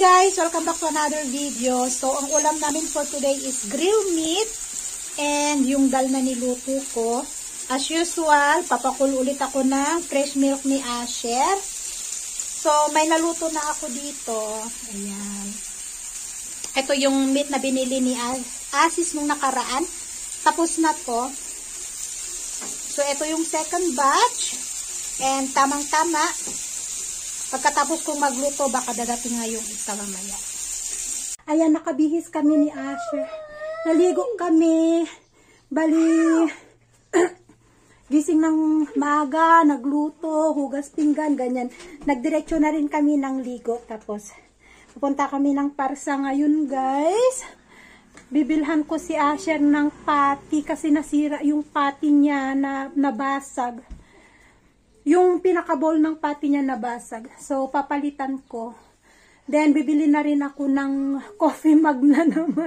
guys! Welcome back to another video. So, ang ulam namin for today is grilled meat and yung dal na niluto ko. As usual, papakul ulit ako ng fresh milk ni Asher. So, may naluto na ako dito. Ayan. Ito yung meat na binili ni Asis nung nakaraan. Tapos na to. So, ito yung second batch. And tamang-tama. Pagkatapos kong magluto, baka dadating nga yung isa mamaya. Ayan, nakabihis kami ni Asher. Naligo kami. Bali, gising ng maaga, nagluto, hugas pinggan, ganyan. Nagdiretso na rin kami ng ligo. Tapos, pupunta kami ng Parsa ngayon, guys. Bibilhan ko si Asher ng pati kasi nasira yung pati niya na nabasag. Yung pinaka-bowl ng pati niya nabasag. So, papalitan ko. Then, bibili na rin ako ng coffee mug na naman.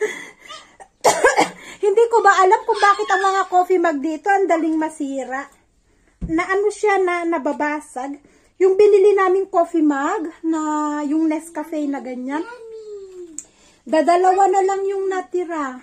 Hindi ko ba alam kung bakit ang mga coffee mug dito ang daling masira. Na ano siya na nababasag. Yung binili naming coffee mug na yung Nescafe na ganyan. Dadalawa na lang yung natira.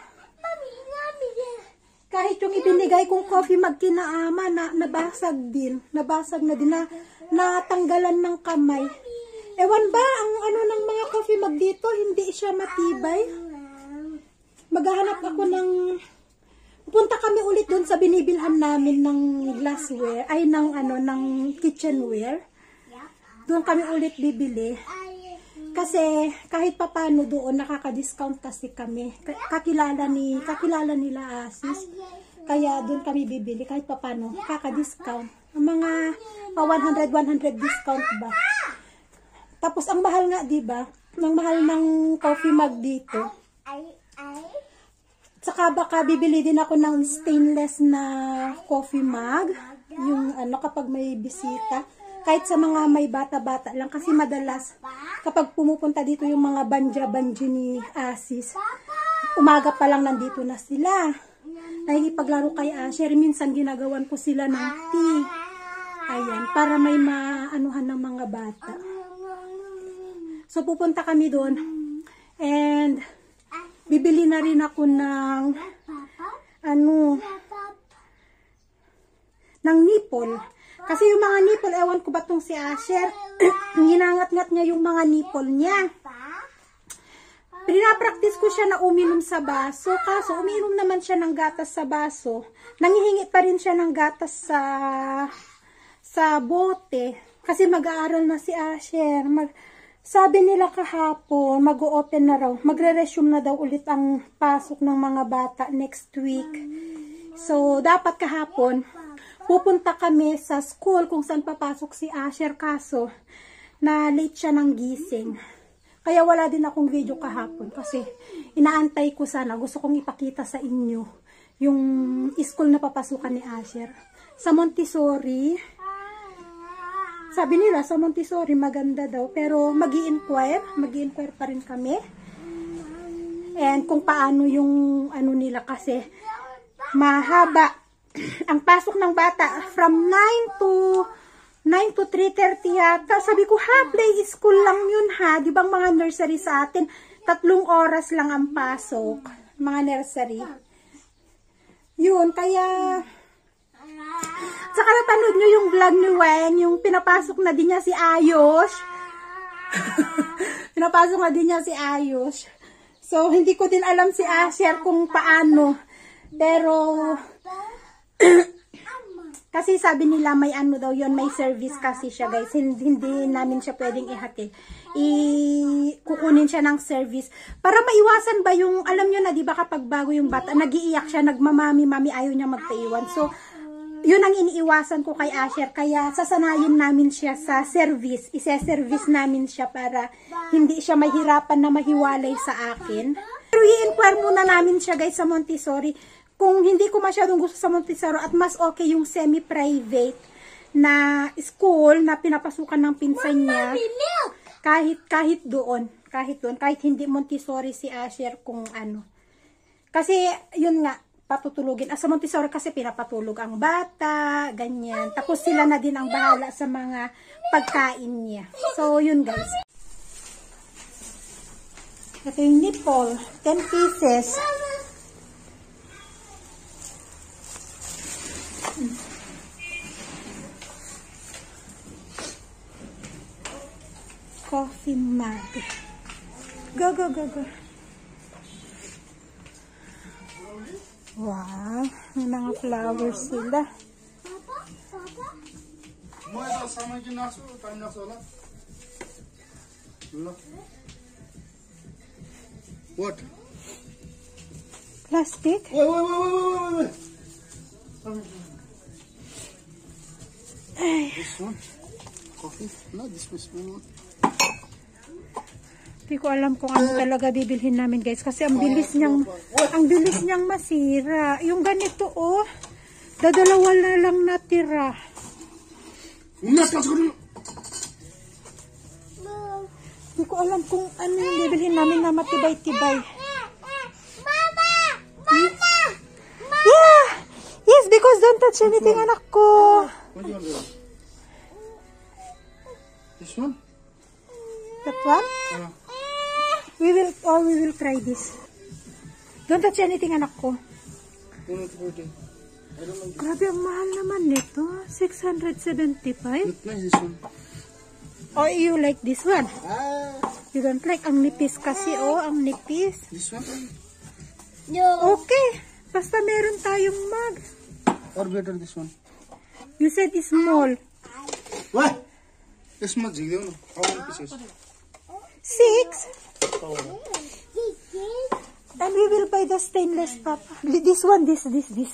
Kahit yung ibinigay kong coffee mug kina ama, nabasag din. Nabasag na din. Natanggalan ng kamay. Ewan ba, ang ano ng mga coffee mug dito, hindi siya matibay. Maghahanap ako ng... Pupunta kami ulit dun sa binibilhan namin ng glassware. Ay, ng kitchenware. Doon kami ulit bibili. Kasi kahit papano doon nakaka-discount kasi kami. Kakilala nila Asis. Kaya doon kami bibili kahit papano kaka-discount. Ang mga 100 discount ba. Tapos ang mahal nga, 'di ba? Ang mahal ng coffee mug dito. Saka baka bibili din ako ng stainless na coffee mug. Yung ano kapag may bisita. Kahit sa mga may bata-bata lang. Kasi madalas, kapag pumupunta dito yung mga banja-banji ni Asis, umaga pa lang nandito na sila. Nakikipaglaro kay Asher. Minsan ginagawan ko sila ng tea. Ayan, para may maanuhan ng mga bata. So, pupunta kami doon. And, bibili na rin ako ng, ng nipple. Kasi yung mga nipple, ewan ko ba itong si Asher, ginangat-ngat niya yung mga nipple niya. Pinapractice ko siya na uminom sa baso. Kaso, uminom naman siya ng gatas sa baso. Nangihingi pa rin siya ng gatas sa bote. Kasi mag-aaral na si Asher. Sabi nila kahapon, mag-o-open na raw. Magre-resume na daw ulit ang pasok ng mga bata next week. So, dapat kahapon, pupunta kami sa school kung saan papasok si Asher, kaso na late siya ng gising. Kaya wala din akong video kahapon kasi inaantay ko sana. Gusto kong ipakita sa inyo yung school na papasukan ni Asher. Sa Montessori, sabi nila sa Montessori maganda daw. Pero mag-i-inquire pa rin kami. And kung paano yung ano nila kasi mahaba. Ang pasok ng bata from 9 to 3:30 yata. Sabi ko, play school lang yun ha. Di ba mga nursery sa atin, 3 oras lang ang pasok. Mga nursery. Yun, kaya... Saka napanood nyo yung vlog ni Wen, yung pinapasok na din niya si Ayos. Pinapasok na din niya si Ayos. So, hindi ko din alam si Asher kung paano. Pero... kasi sabi nila may ano daw yun, may service kasi siya guys. Hindi namin siya pwedeng ihatid. Kukunin siya ng service. Para maiwasan ba yung, alam nyo na diba kapag bago yung bata, nag-iiyak siya, nagmamami-mami, ayaw niya magpaiwan. So, yun ang iniiwasan ko kay Asher. Kaya sasanayin namin siya sa service. Ise-service namin siya para hindi siya mahirapan na mahiwalay sa akin. Pero i-inquire muna namin siya guys sa Montessori. Kung hindi ko masyadong gusto sa Montessori at mas okay yung semi-private na school na pinapasukan ng pinsan niya, kahit doon, kahit hindi Montessori si Asher kung ano. Kasi yun nga, patutulugin. Sa Montessori kasi pinapatulog ang bata, ganyan. Tapos sila na din ang bahala sa mga pagkain niya. So yun guys. Ito yung nipple. 10 pieces. Coffee mug. Go, go, go, go. Wow. May mga flowers sila. What? Plastic? Wait. This one? Coffee? No, this was small one. Hindi ko alam kung ano talaga bibilhin namin guys. Kasi ang bilis niyang masira. Yung ganito oh. Dadalawa na lang natira. Hindi ko alam kung ano yung bibilhin namin na matibay-tibay. Mama! Yeah! Yes, because don't touch anything, anak ko. What do you want to do? This one? That one? We will try this. Don't touch anything, anak ko. I don't like Grabe, ang mahal naman nito. 675? Look nice, this one. Or you like this one? You don't like? Ang nipis kasi, oh. Ang nipis. This one? Okay. Basta meron tayong mug. Or better this one? You said it's small. What? This much, how many pieces? 6? And we will buy the stainless, Papa. This one, this.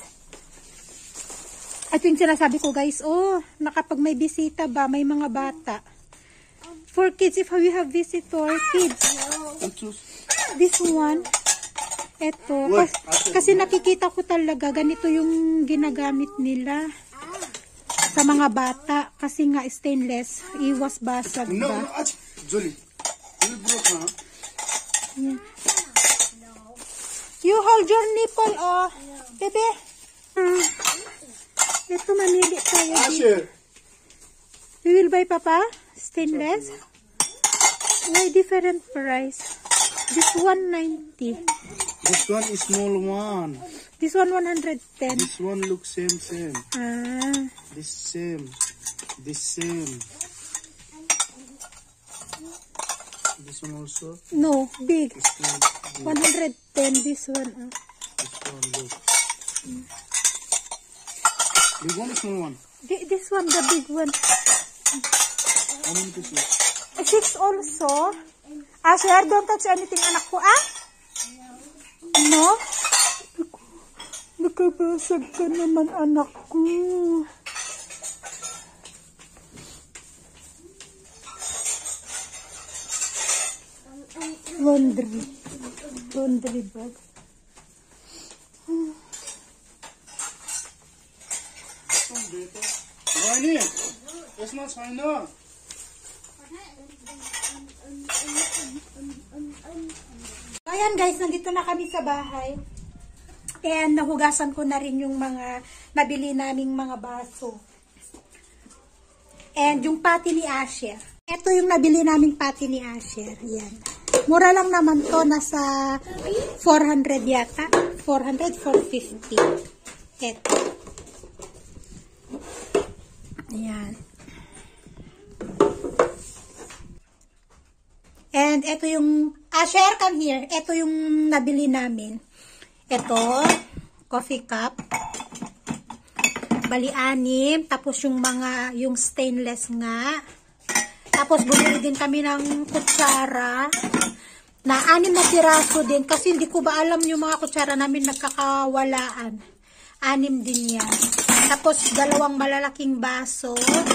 Ito yung sinasabi ko, guys. Oh, nakapag may bisita ba, may mga bata. For kids, if we have visitor, kids. This one. Ito. Kasi nakikita ko talaga, ganito yung ginagamit nila sa mga bata. Kasi nga stainless, iwas basag ba? No, Julie. You broke, huh? Yeah. You hold your nipple, oh. Bebe. Ito, mamili tayo. We will buy, Papa? Stainless? Why different price? This 190. This one is small one. This one 110. This one looks same. This same. This one also. No, big. This one, 110. This one. This one look. Big one or small one? This one, the big one. How many pieces? 6 also. Asher, don't touch anything, anak ko, ah? No? Nakabasag ka naman, anak ko. Laundry bag. Rani, it's not fine now. Ayan guys, nandito na kami sa bahay. And nahugasan ko na rin yung mga nabili naming mga baso. And yung pati ni Asher. Ito yung nabili naming pati ni Asher. Yan. Mura lang naman to. Nasa 400 yata. 400, 450. Ito. Ayan. And ito yung, Asher, come here. Ito yung nabili namin. Ito, coffee cup. Bali, 6. Tapos yung stainless nga. Tapos bumili din kami ng kutsara. Na 6 na piraso din. Kasi hindi ko ba alam yung mga kutsara namin nagkakawalaan. 6 din yan. Tapos 2 malalaking baso.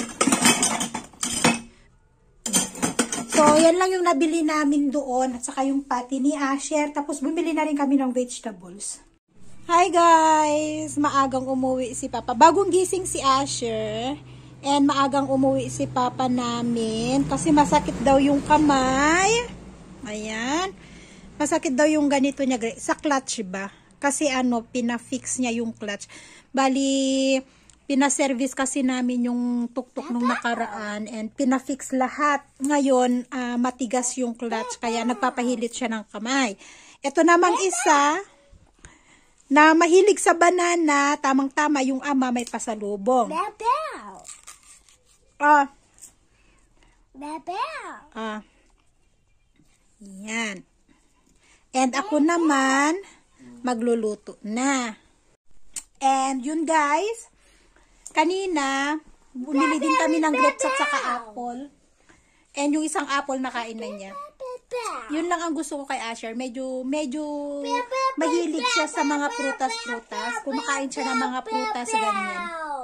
So, yan lang yung nabili namin doon. At saka yung pati ni Asher. Tapos, bumili na rin kami ng vegetables. Hi guys! Maagang umuwi si Papa. Bagong gising si Asher. And maagang umuwi si Papa namin. Kasi masakit daw yung kamay. Ayan. Masakit daw yung ganito niya. Sa clutch ba? Kasi pinafix niya yung clutch. Bali, Pina-service kasi namin yung tuktok nung nakaraan and pina-fix lahat. Ngayon, matigas yung clutch kaya nagpapahilit siya ng kamay. Ito namang isa na mahilig sa banana, tamang-tama yung ama may pasalubong. Yan. And ako naman, magluluto na. And yun guys, kanina, bumili din kami ng grapes at saka apple. And yung isang apple nakain na niya. Yun lang ang gusto ko kay Asher. Medyo mahilig siya sa mga prutas-prutas. Kumakain siya ng mga prutas, ganyan.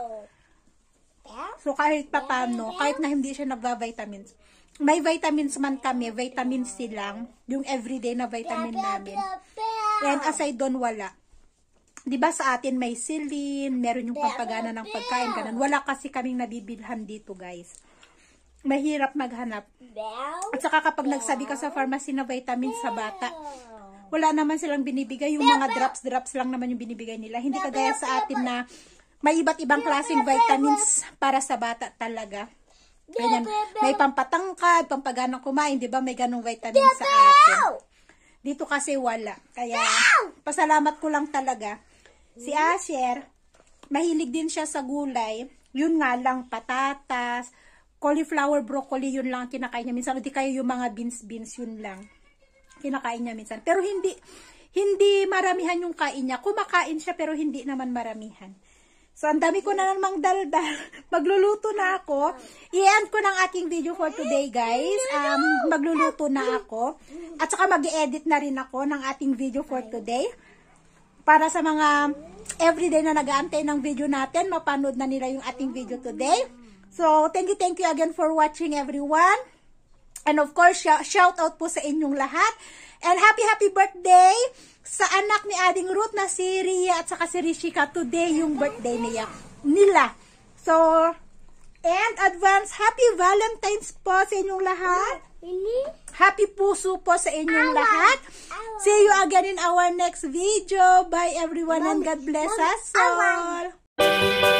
So kahit papano, kahit na hindi siya nagva-vitamins, may vitamins man kami, vitamin C lang, yung everyday na vitamin namin. And aside doon, wala. Diba sa atin may silin, meron yung pampagana ng pagkain, ganun. Wala kasi kaming nabibilhan dito, guys. Mahirap maghanap. At saka kapag nagsabi ka sa pharmacy na vitamin sa bata, wala naman silang binibigay. Yung mga drops lang naman yung binibigay nila. Hindi kagaya sa atin na may iba't ibang klaseng vitamins para sa bata talaga. Ganyan. May pampatangkad, pampaganang kumain, di ba? May ganong vitamin sa atin. Dito kasi wala. Kaya, pasalamat ko lang talaga. Si Asher, mahilig din siya sa gulay. Yun nga lang, patatas, cauliflower, broccoli, yun lang kinakain niya minsan. Hindi kayo yung mga beans, yun lang kinakain niya minsan. Pero hindi maramihan yung kain niya. Kumakain siya pero hindi naman maramihan. So, ang dami ko na namang daldal. Magluluto na ako. I-end ko ng aking video for today, guys. Magluluto na ako. At saka mag-edit na rin ako ng ating video for today. Para sa mga everyday na nag-aantay ng video natin, mapanood na nila yung ating video today. So, thank you again for watching, everyone. And of course, shout out po sa inyong lahat. And happy birthday sa anak ni Ading Ruth na si Ria at saka si Rishika. Today yung birthday nila. So, and advance happy Valentine's po sa inyong lahat. Happy puso po sa inyong lahat. See you again in our next video. Bye everyone and God bless us all.